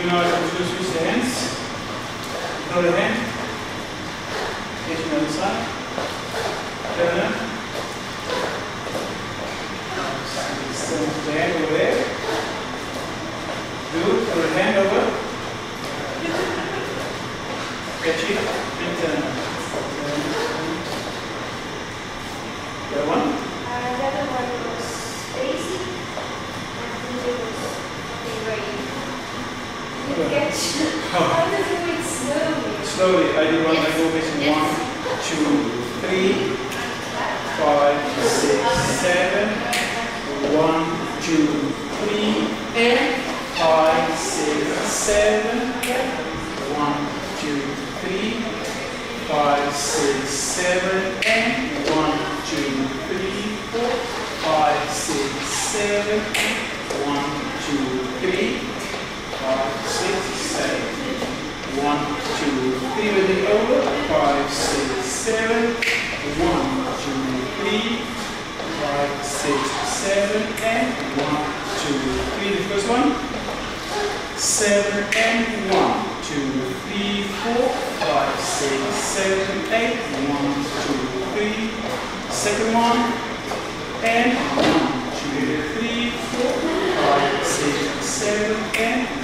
You know how to switch the hands. Throw the hand. Get to the other side. Turn it. Send the hand over there. Good. Throw the hand over. Catch it and turn. The other one? The other one was basic. I think it was very good catch. How does it do it slowly? Slowly. I do one. I go basically 1, 2, 3, 5, 6, 7. 1, 2, 3, and 5, 6, 7. 1, 2, 3, 5, 6, 7, and 1, 2, 3, 4, 5, 6, 7, 1, 2, 3, 5, 6, 7, 1, 2, 3, with it over, 5, 6, 7, 1, 2, 3, 5, 6, 7, and 1, 2, 3, the first one, 7, and 1, 2, 3, 4, 5, 6, 7, 8, 1, 2, 3, second one, and 1, 2, 3, 4, 5, 6, 7, and